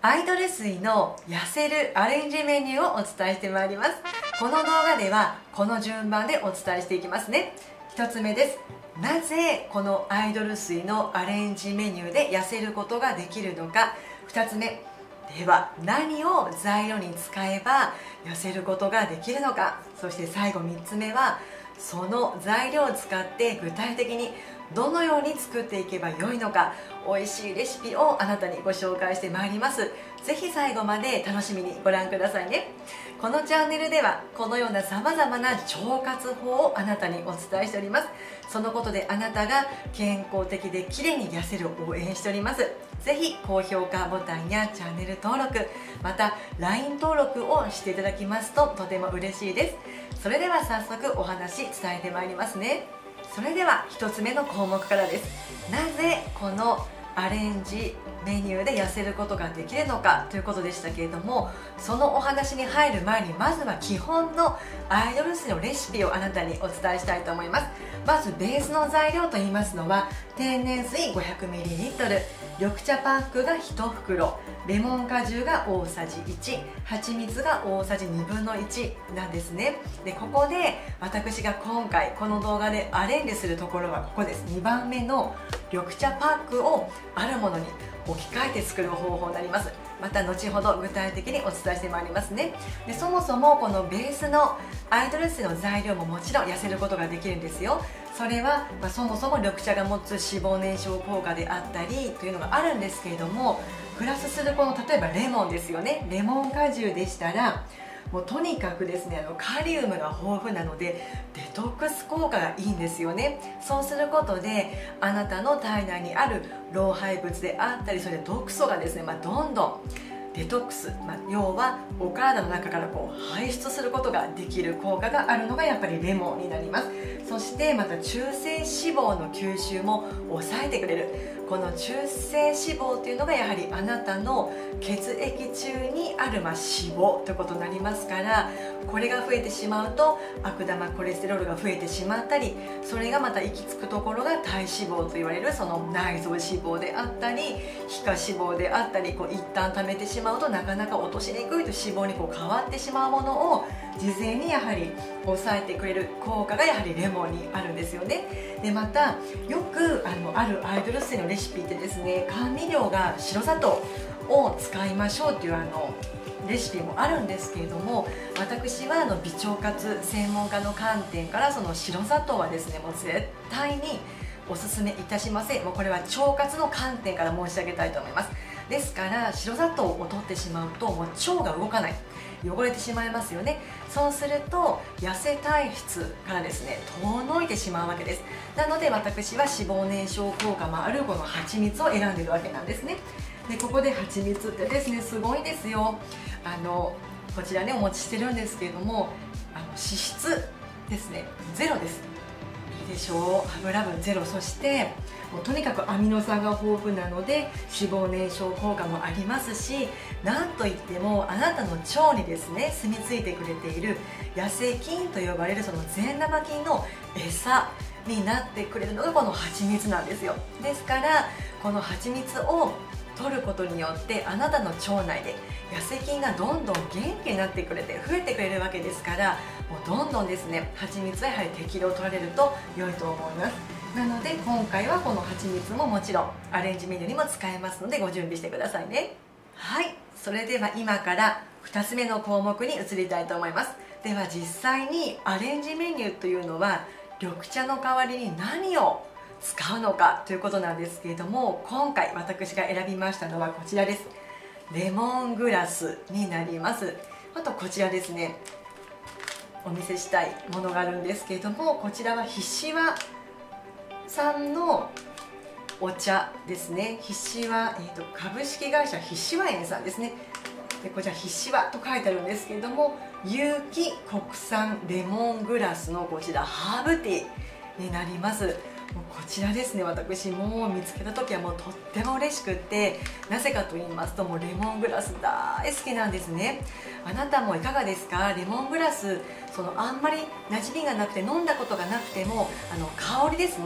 アイドル水の痩せるアレンジメニューをお伝えしてまいります。この動画ではこの順番でお伝えしていきますね。1つ目です。なぜこのアイドル水のアレンジメニューで痩せることができるのか。2つ目では、何を材料に使えば痩せることができるのか。そして最後3つ目は、その材料を使って具体的にどのように作っていけばよいのか、美味しいレシピをあなたにご紹介してまいります。ぜひ最後まで楽しみにご覧くださいね。このチャンネルではこのようなさまざまな腸活法をあなたにお伝えしております。そのことであなたが健康的で綺麗に痩せるを応援しております。ぜひ高評価ボタンやチャンネル登録、また LINE 登録をしていただきますととても嬉しいです。それでは早速お話伝えてまいりますね。それでは1つ目の項目からです。なぜこのアレンジメニューで痩せることができるのかということでしたけれども、そのお話に入る前にまずは基本のアイドル水のレシピをあなたにお伝えしたいと思います。まずベースの材料といいますのは、天然水 500ml、 緑茶パックが1袋、レモン果汁が大さじ1、蜂蜜が大さじ1/2なんですね。でここで私が今回この動画でアレンジするところはここです。2番目の緑茶パックをあるものに置き換えて作る方法になります。また後ほど具体的にお伝えしてまいりますね。でそもそもこのベースのアイドル水の材料ももちろん痩せることができるんですよ。それは、そもそも緑茶が持つ脂肪燃焼効果であったりというのがあるんですけれども、プラスするこの例えばレモンですよね。レモン果汁でしたらもうとにかくですね、カリウムが豊富なのでデトックス効果がいいんですよね。そうすることであなたの体内にある老廃物であったり、それで毒素がですね、どんどんデトックス、要はお体の中から排出することができる効果があるのがやっぱりレモンになります。そしてまた中性脂肪の吸収も抑えてくれる。この中性脂肪っていうのがやはりあなたの血液中にある脂肪ということになりますから、これが増えてしまうと悪玉コレステロールが増えてしまったり、それがまた行き着くところが体脂肪と言われるその内臓脂肪であったり皮下脂肪であったり、一旦溜めてしまうとなかなか落としにくいと脂肪に変わってしまうものを事前にやはり抑えてくれる効果がやはりレモンにあるんですよね。でまたよくあるアイドル水のレシピってですね、甘味料が白砂糖を使いましょうっていうレシピもあるんですけれども、私は美腸活専門家の観点からその白砂糖はですね、もう絶対におすすめいたしません。もうこれは腸活の観点から申し上げたいと思います。ですから白砂糖を取ってしまうともう腸が動かない、汚れてしまいますよね。そうすると痩せ体質からですね遠のいてしまうわけです。なので私は脂肪燃焼効果もあるこの蜂蜜を選んでいるわけなんですね。でここで蜂蜜ってですねすごいですよ。こちらねお持ちしてるんですけれども、脂質ですねゼロです。いいでしょう。油分ゼロ。そしてもうとにかくアミノ酸が豊富なので脂肪燃焼効果もありますし、なんといってもあなたの腸にですね住み着いてくれている痩せ菌と呼ばれるその善玉菌の餌になってくれるのがこの蜂蜜なんですよ。ですからこの蜂蜜を取ることによってあなたの腸内で痩せ菌がどんどん元気になってくれて増えてくれるわけですから、もうどんどんですね蜂蜜はやはり適量取られると良いと思います。なので今回はこの蜂蜜ももちろんアレンジメニューにも使えますのでご準備してくださいね。はい、それでは今から2つ目の項目に移りたいと思います。では実際にアレンジメニューというのは緑茶の代わりに何を使うのかということなんですけれども、今回私が選びましたのはこちらです。レモングラスになります。あとこちらですね、お見せしたいものがあるんですけれども、こちらはひしわさんのお茶ですね。ひしわ、株式会社ひしわ園さんですね。でこちらひしわと書いてあるんですけれども、有機国産レモングラスのこちらハーブティーになります。こちらですね、私もう見つけた時はもうとっても嬉しくって、なぜかと言いますともうレモングラス大好きなんですね。あなたもいかがですか？レモングラスあんまり馴染みがなくて飲んだことがなくても香りですね、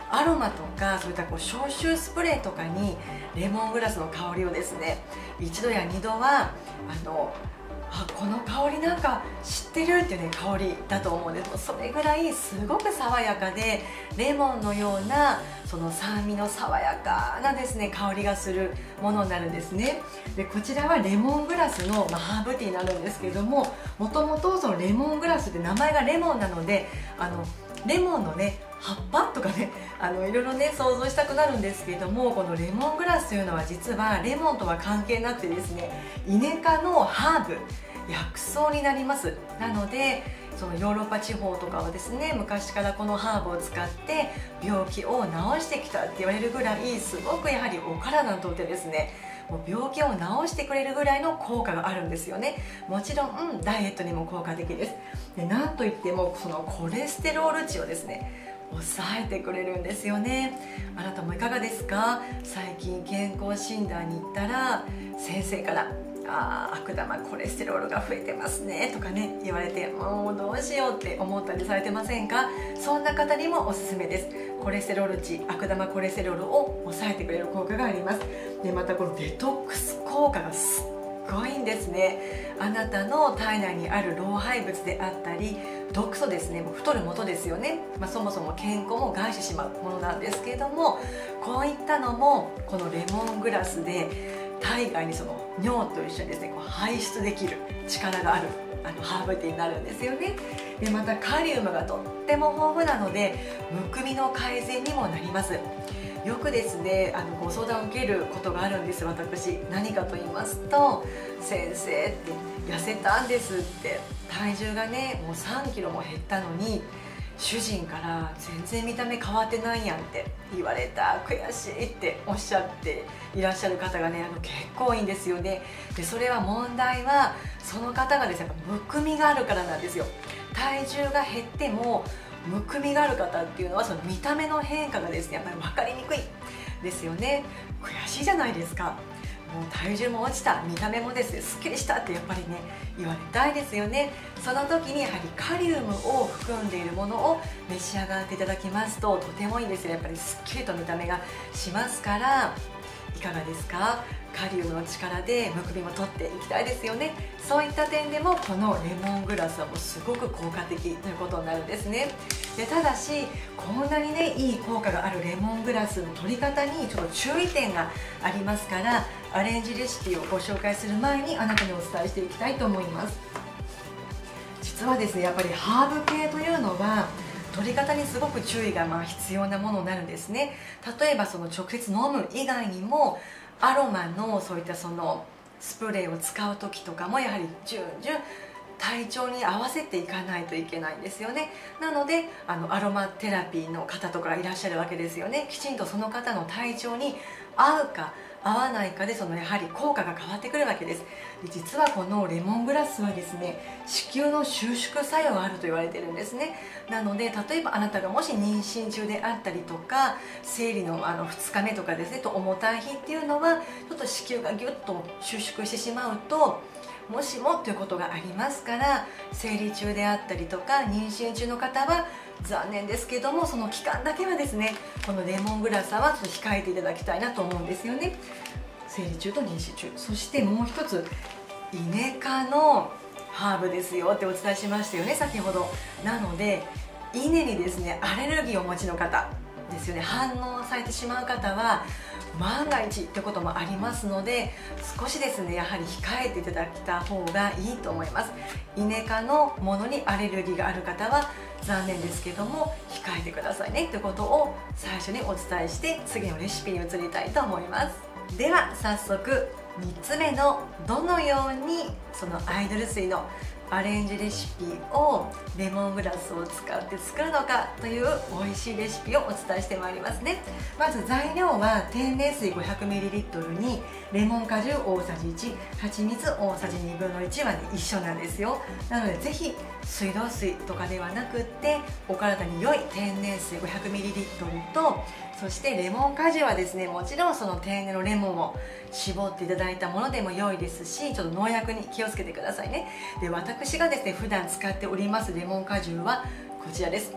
アロマとかそういった消臭スプレーとかにレモングラスの香りをですね一度や二度はこの香りなんか知ってるっていうね香りだと思うんです。それぐらいすごく爽やかでレモンのようなその酸味の爽やかなですね香りがするものになるんですね。でこちらはレモングラスの、ハーブティーになるんですけども、もともとそのレモングラスって名前がレモンなのでレモンのね葉っぱとかねいろいろね想像したくなるんですけれども、このレモングラスというのは実はレモンとは関係なくてですねイネ科のハーブ薬草になります。なのでそのヨーロッパ地方とかはですね昔からこのハーブを使って病気を治してきたって言われるぐらいすごくやはりお体にとってですねもう病気を治してくれるぐらいの効果があるんですよね。もちろんダイエットにも効果的です。でなんといってもそのコレステロール値をですね抑えてくれるんですよね。あなたもいかがですか？最近健康診断に行ったら先生から悪玉コレステロールが増えてますねとかね言われて、もうどうしようって思ったりされてませんか？そんな方にもおすすめです。コレステロール値、悪玉コレステロールを抑えてくれる効果があります。でまたこのデトックス効果がすっごいんですね。あなたの体内にある老廃物であったり毒素ですね、もう太る元ですよね、そもそも健康も害してしまうものなんですけれども、こういったのもこのレモングラスで体外にその尿と一緒にですね排出できる力があるハーブティーになるんですよね。でまたカリウムがとっても豊富なのでむくみの改善にもなります。よくですねご相談を受けることがあるんです。私何かと言いますと、先生って痩せたんですって、体重がねもう3キロも減ったのに主人から全然見た目変わってないやんって言われた、悔しいっておっしゃっていらっしゃる方がね結構多いんですよね。でそれは問題はその方がですねむくみがあるからなんですよ。体重が減ってもむくみがある方っていうのはその見た目の変化がですねやっぱり分かりにくいですよね。悔しいじゃないですか。もう体重も落ちた、見た目もですねすっきりしたってやっぱりね言われたいですよね。その時にやはりカリウムを含んでいるものを召し上がっていただきますととてもいいんですよ。やっぱりすっきりと見た目がしますから、いかがですか？カリウムの力でむくみも取っていきたいですよね。そういった点でもこのレモングラスはもうすごく効果的ということになるんですね。でただしこんなにねいい効果があるレモングラスの取り方にちょっと注意点がありますから、アレンジレシピをご紹介する前にあなたにお伝えしていきたいと思います。実はですねやっぱりハーブ系というのは取り方にすごく注意が必要なものになるんですね。例えばその直接飲む以外にもアロマのそういったそのスプレーを使う時とかもやはり順々体調に合わせていかないといけないんですよね。なのでアロマテラピーの方とかいらっしゃるわけですよね。きちんとその方の体調に合うか合わないかでそのやはり効果が変わってくるわけです。で実はこのレモングラスはですね子宮の収縮作用があると言われてるんですね。なので例えばあなたがもし妊娠中であったりとか生理の2日目とかですねと重たい日っていうのはちょっと子宮がギュッと収縮してしまうともしもということがありますから、生理中であったりとか妊娠中の方は残念ですけどもその期間だけはですねこのレモングラスはちょっと控えていただきたいなと思うんですよね。生理中と妊娠中、そしてもう一つイネ科のハーブですよってお伝えしましたよね先ほど。なので稲にですねアレルギーをお持ちの方ですよね、反応されてしまう方は万が一ってこともありますので少しですねやはり控えていただいた方がいいと思います。イネ科のものにアレルギーがある方は残念ですけども控えてくださいねということを最初にお伝えして次のレシピに移りたいと思います。では早速3つ目のどのようにそのアイドル水のアレンジレシピをレモングラスを使って作るのかという美味しいレシピをお伝えしてまいりますね。まず材料は天然水 500ml にレモン果汁大さじ1、蜂蜜大さじ1/2は、ね、一緒なんですよ。なのでぜひ水道水とかではなくってお体に良い天然水 500ml とそしてレモン果汁はですねもちろんその天然のレモンを絞っていただいたものでも良いですし、ちょっと農薬に気をつけてくださいね。で私がですね普段使っておりますレモン果汁はこちらです。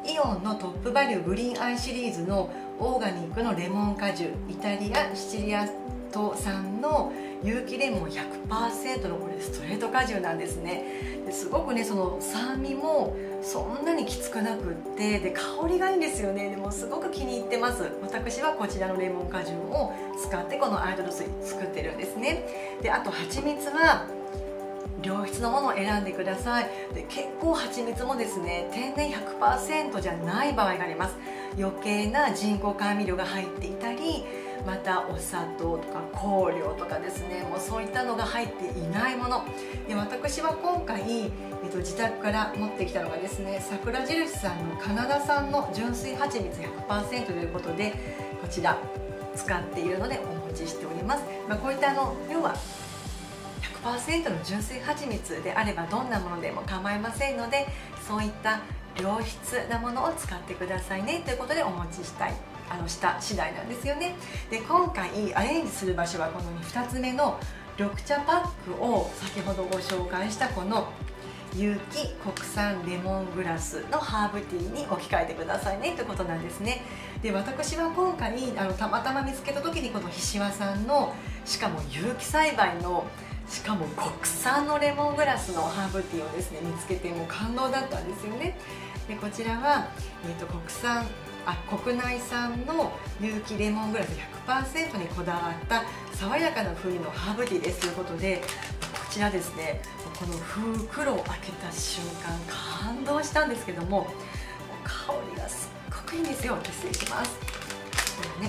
イオンのトップバリューグリーンアイシリーズのオーガニックのレモン果汁、イタリアシチリア島産の有機レモン 100% のこれストレート果汁なんですね。ですごくね、その酸味もそんなにきつくなくって、で香りがいいんですよね。でもすごく気に入ってます。私はこちらのレモン果汁を使ってこのアイドル水作ってるんですね。であと蜂蜜は良質のものを選んでください。で結構蜂蜜もですね、天然 100% じゃない場合があります。余計な人工甘味料が入っていたり、またお砂糖とか香料とかですね、もうそういったのが入っていないもので、私は今回、自宅から持ってきたのがですね、桜印さんのカナダ産の純粋蜂蜜 100% ということで、こちら使っているのでお持ちしております。こういった要は100% の純粋蜂蜜であればどんなものでも構いませんので、そういった良質なものを使ってくださいねということでお持ちした次第なんですよね。で今回アレンジする場所はこの2つ目の緑茶パックを先ほどご紹介したこの有機国産レモングラスのハーブティーに置き換えてくださいねということなんですね。で私は今回たまたま見つけた時にこのひしわさんの、しかも有機栽培の、しかも国産のレモングラスのハーブティーをですね見つけて、もう感動だったんですよね。でこちらは、国内産の有機レモングラス 100% にこだわった爽やかな風味のハーブティーですということで、こちらですね、この袋を開けた瞬間感動したんですけども、香りがすっごくいいんですよ。失礼します。これね、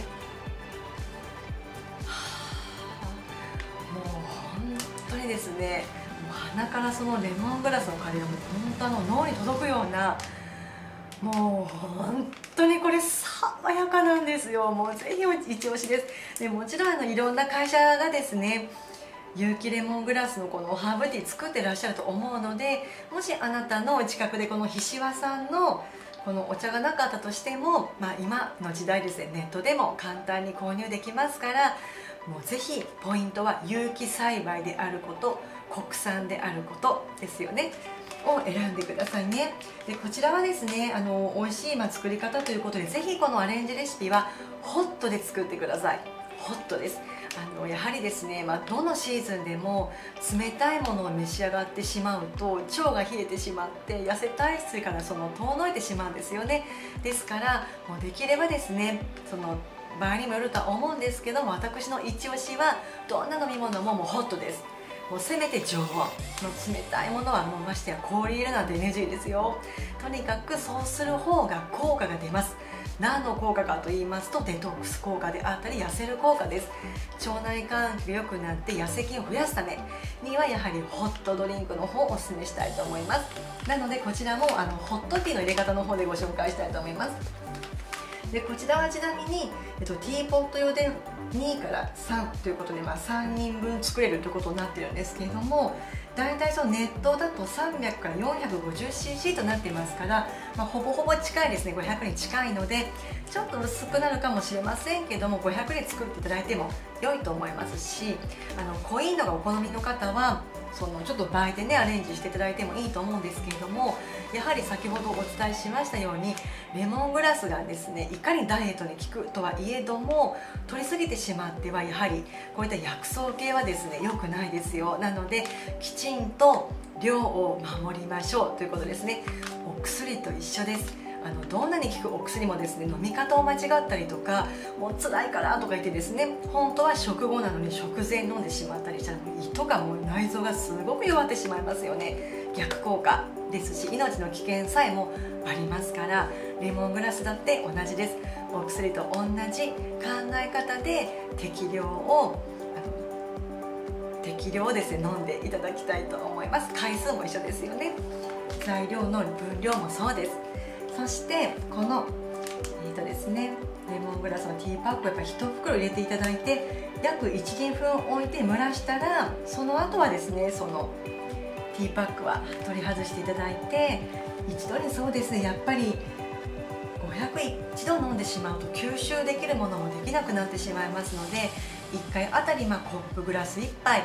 もう本当にですね、もう鼻からそのレモングラスの香りがもう本当脳に届くような、もう本当にこれ爽やかなんですよ。もうぜひ一押しです。でもちろんいろんな会社がですね、有機レモングラスのこのハーブティー作ってらっしゃると思うので、もしあなたの近くでこのひしわさんのこのお茶がなかったとしても、今の時代ですね、ネットでも簡単に購入できますから、もうぜひポイントは有機栽培であること、国産であることですよねを選んでくださいね。でこちらはですね、美味しい作り方ということで、ぜひこのアレンジレシピはホットで作ってください。ホットです。やはりですね、どのシーズンでも冷たいものを召し上がってしまうと腸が冷えてしまって痩せ体質から遠のいてしまうんですよね。ですからもうできればですね、その場合にもよるとは思うんですけども、私の一押しはどんな飲み物もホットです。もうせめて常温の冷たいものはもうましてや氷入れるなんて NG ですよ。とにかくそうする方が効果が出ます。何の効果かと言いますと、デトックス効果であったり痩せる効果です。腸内環境が良くなって痩せ菌を増やすためにはやはりホットドリンクの方をおすすめしたいと思います。なのでこちらもホットティーの入れ方の方でご紹介したいと思います。でこちらはちなみに、ティーポット用で2から3ということで、3人分作れるということになっているんですけれども、大体その熱湯だと300から 450cc となっていますから、ほぼほぼ近いですね、500に近いのでちょっと薄くなるかもしれませんけども、500で作っていただいても良いと思いますし、濃いのがお好みの方はちょっと倍でねアレンジしていただいてもいいと思うんですけれども、やはり先ほどお伝えしましたようにレモングラスがですね、いかにダイエットに効くとはいえども取りすぎてしまってはやはりこういった薬草系はですね良くないですよ。なのできちんと量を守りましょうということですね。お薬と一緒です。どんなに効くお薬もですね、飲み方を間違ったりとか、もう辛いからとか言ってですね、本当は食後なのに食前飲んでしまったりしたら胃とかもう内臓がすごく弱ってしまいますよね。逆効果ですし命の危険さえもありますから、レモングラスだって同じです。お薬と同じ考え方で適量をですね飲んでいただきたいと思います。回数も一緒ですよね。材料の分量もそうです。そしてこのですね、レモングラスのティーパックをやっぱ1袋入れていただいて約 1,2 分置いて蒸らしたら、その後はですね、そのティーパックは取り外していただいて、一度にそうですね、やっぱり500一度飲んでしまうと吸収できるものもできなくなってしまいますので、 1回あたりコップグラス1杯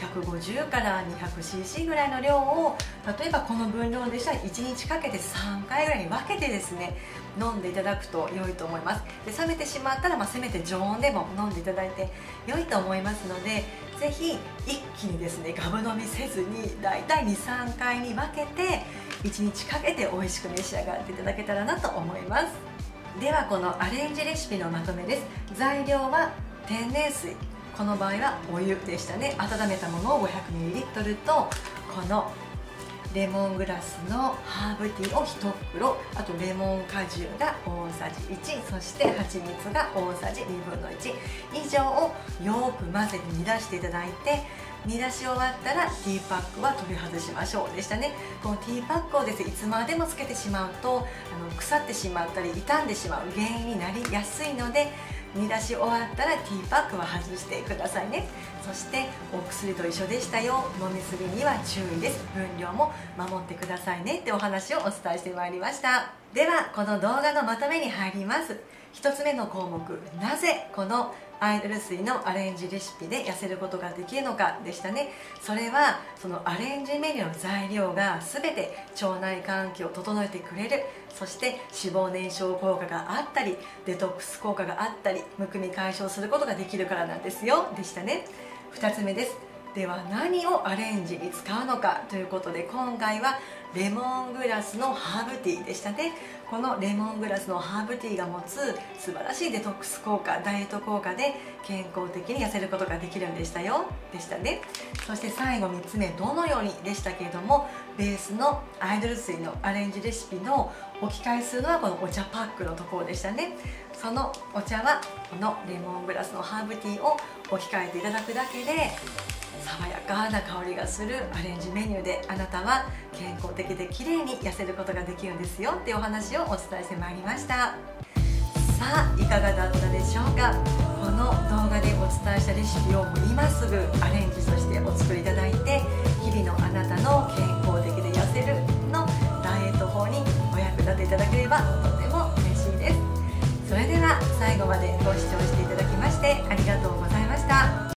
150から 200cc ぐらいの量を、例えばこの分量でしたら1日かけて3回ぐらいに分けてですね飲んでいただくと良いと思います。で冷めてしまったら、せめて常温でも飲んでいただいて良いと思いますので、ぜひ一気にですねガブ飲みせずにだいたい 2,3 回に分けて1日かけて美味しく召し上がっていただけたらなと思います。ではこのアレンジレシピのまとめです。材料は天然水、この場合はお湯でしたね。温めたものを 500ml とこのレモングラスのハーブティーを1袋、あとレモン果汁が大さじ1、そして蜂蜜が大さじ1/2以上をよく混ぜて煮出していただいて、煮出し終わったらティーパックは取り外しましょうでしたね。このティーパックをですねいつまでもつけてしまうと腐ってしまったり傷んでしまう原因になりやすいので、煮出し終わったらティーパックは外してくださいね。そしてお薬と一緒でしたよ、飲みすぎには注意です、分量も守ってくださいねってお話をお伝えしてまいりました。ではこの動画のまとめに入ります。1つ目の項目、なぜこのアイドル水のアレンジレシピで痩せることができるのかでしたね。それはそのアレンジメニューの材料が全て腸内環境を整えてくれる、そして脂肪燃焼効果があったりデトックス効果があったりむくみ解消することができるからなんですよでしたね。2つ目です。では何をアレンジに使うのかということで、今回はレモングラスのハーブティーでしたね。このレモングラスのハーブティーが持つ素晴らしいデトックス効果、ダイエット効果で健康的に痩せることができるんでしたよでしたね。そして最後3つ目、どのようにでしたけれども、ベースのアイドル水のアレンジレシピの置き換えするのはこのお茶パックのところでしたね。そのお茶はこのレモングラスのハーブティーを置き換えていただくだけで爽やかな香りがするアレンジメニューで、あなたは健康的で綺麗に痩せることができるんですよっていうお話をお伝えしてまいりました。さあいかがだったでしょうか。この動画でお伝えしたレシピを今すぐアレンジとしてお作りいただいて、日々のあなたの健康的で痩せるのダイエット法にお役立ていただければとても嬉しいです。それでは最後までご視聴していただきましてありがとうございました。